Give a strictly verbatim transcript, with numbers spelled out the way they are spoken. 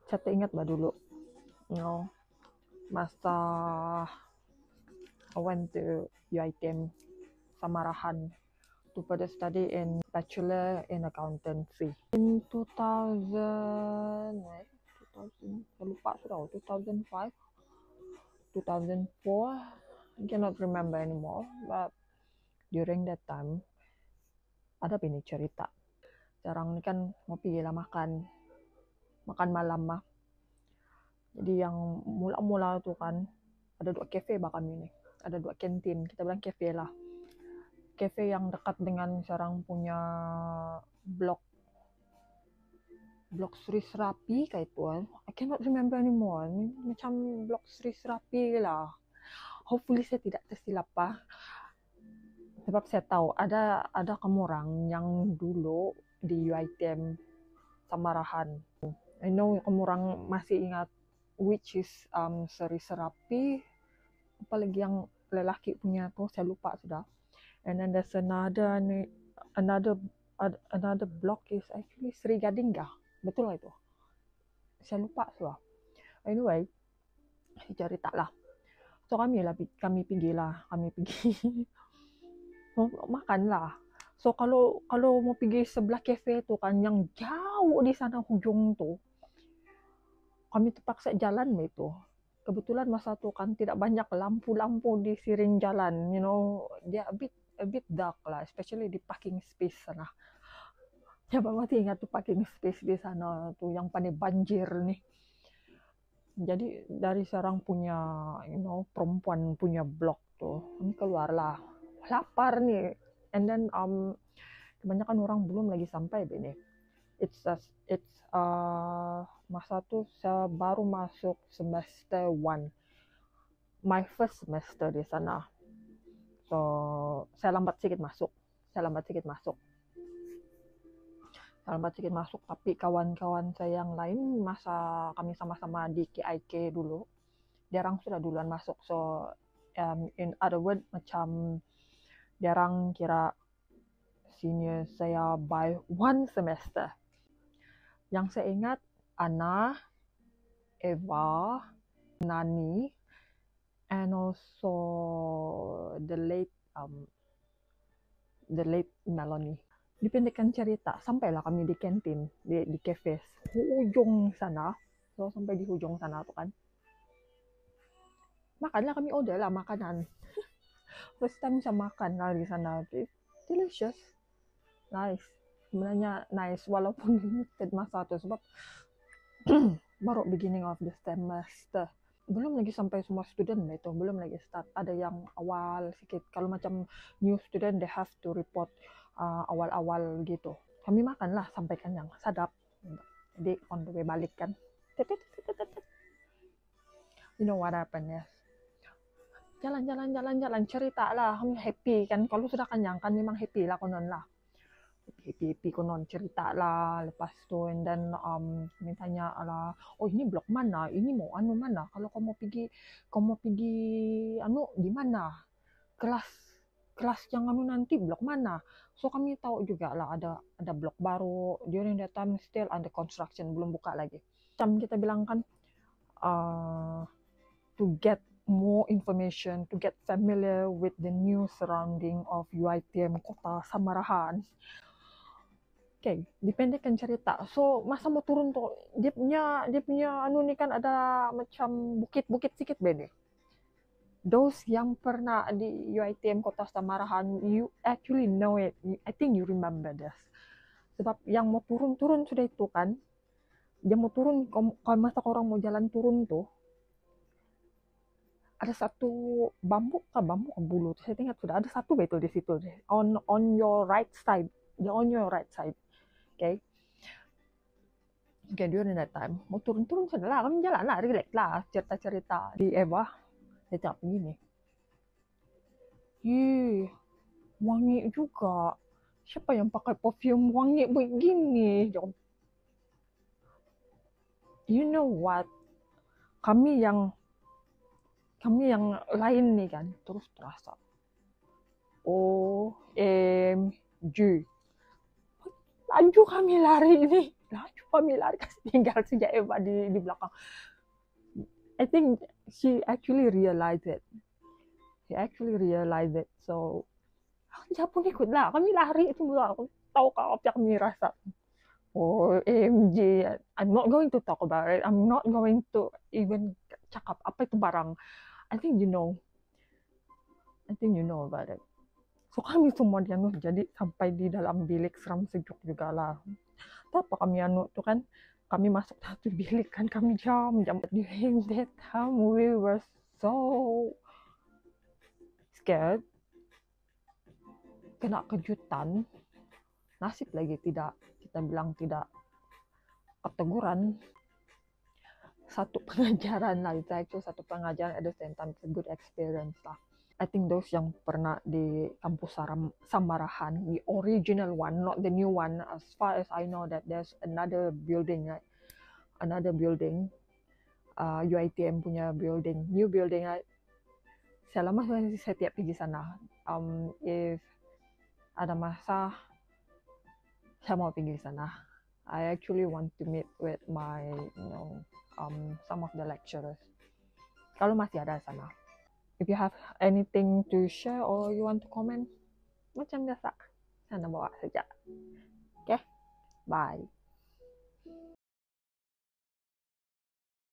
Saya ingat bah dulu, you know, masa I went to U I T M Samarahan to further study in Bachelor in Accountancy. In two thousand, eh, two thousand, saya lupa sudah, two thousand five, two thousand four, I cannot remember anymore, but during that time, ada ini cerita. Sekarang ini kan mau pergi lah makan, makan malam mah. Jadi yang mula-mula tuh kan, ada dua cafe bah kami nih. Ada dua kantin, kita bilang cafe lah. Cafe yang dekat dengan sekarang punya blok blok Sri Serapi kayak itu. I cannot remember anymore. Macam blok Sri Serapi lah. Hopefully saya tidak tersilap pak. Sebab saya tahu ada ada kamu orang yang dulu di U I T M Samarahan. I know kamu orang masih ingat which is um, Sri Serapi. Apalagi yang lelaki punya tuh saya lupa sudah. And then there's another another another block is actually Sri Gadingga. Betul lah itu. Saya lupa sudah. Anyway, cerita lah. So kami lah, kami pergi lah, kami pergi makan lah. So kalau kalau mau pergi sebelah cafe tu kan yang jauh di sana hujung tu, kami terpaksa jalan itu. Kebetulan masa tu kan tidak banyak lampu-lampu di siring jalan, you know, dia a bit a bit dark lah, especially di parking space sana. Ya, masih ingat tuh parking space di sana tuh yang pandai banjir nih. Jadi dari seorang punya, you know, perempuan punya blok tuh, kami keluarlah, lapar nih, and then um, kebanyakan orang belum lagi sampai begini. It's a, it's uh, masa tuh saya baru masuk semester one, my first semester di sana. So saya lambat sedikit masuk, saya lambat sedikit masuk. Lambat sedikit masuk, tapi kawan-kawan saya yang lain masa kami sama-sama di K I K dulu, dia orang sudah duluan masuk. So um, in other word macam dia orang kira senior saya by one semester. Yang saya ingat Ana, Eva, Nani, and also the late um, the late Melanie. Dipendekkan cerita, sampailah kami di kantin, di, di cafe, hujung sana. So, sampai di hujung sana tuh kan. Makanlah kami order lah makanan. First time saya makan lah di sana. Delicious. Nice. Sebenarnya nice, walaupun limited masa tuh. Sebab baru beginning of the semester. Belum lagi sampai semua student itu, belum lagi start. Ada yang awal sedikit. Kalau macam new student, they have to report Uh, awal-awal gitu. Kami makan lah sampai kenyang, sadap. Jadi on the way balik kan. You know what happened ya? Jalan-jalan, jalan-jalan, cerita lah. Kami happy kan. Kalau sudah kenyang kan memang happy lah konon lah. Happy-happy konon cerita lah. Lepas tu and then um, kami tanya lah, oh ini blok mana? Ini mau anu mana? Kalau kamu mau pergi, kamu mau pergi anu di mana? Kelas kelas yang anu nanti blok mana. So kami tahu juga lah ada ada blok baru, during that time still under construction, belum buka lagi. Macam kita bilang kan uh, to get more information, to get familiar with the new surrounding of U I T M Kota Samarahan. Oke, okay, dipendekkan cerita. So masa mau turun tuh, dia punya dia punya anu nih kan ada macam bukit-bukit sedikit beda. Those yang pernah di U I T M Kota Samarahan, you actually know it. I think you remember this. Sebab yang mau turun-turun sudah itu kan, dia mau turun, kalau masa orang mau jalan turun tuh, ada satu bambu kah bambu kah bulu, saya ingat sudah ada satu betul di situ, on on your right side, dia on your right side, oke? Okay? Oke, okay, during that time mau turun-turun sudah lah, kami jalan lah, relax lah, cerita-cerita di Eva. Dia cakap begini, ih, wangi juga. Siapa yang pakai perfume wangi begini? You know what? Kami yang kami yang lain nih kan, terus terasa. O M G. Laju kami lari ini. laju kami lari kasih tinggal si Eva di di belakang. I think she actually realized it. She actually realized it. So, ya pun ikut lah. Kami lari semua. Aku tahu kau apa kami rasa. Oh, O M G. I'm not going to talk about it. I'm not going to even cakap apa itu barang. I think you know. I think you know about it. So, kami semua di anu. Jadi, sampai di dalam bilik seram sejuk juga lah. Tahu apa kami anu tuh kan? Kami masuk satu bilik kan, kami jam jam during that time we were so scared, kena kejutan, nasib lagi tidak, kita bilang tidak keteguran, satu pengajaran lah, itu actually satu pengajaran, at the same time it's a good experience lah. I think those yang pernah di kampus Samarahan, the original one, not the new one, as far as I know that there's another building, right? Another building, uh, U I T M punya building, new building. Right? Selama saya tiap pergi sana, um, if ada masa, saya mau pergi sana. I actually want to meet with my, you know, um, some of the lecturers. Kalau masih ada sana. If you have anything to share or you want to comment, macam biasa, sana bawa saja. Okay, bye.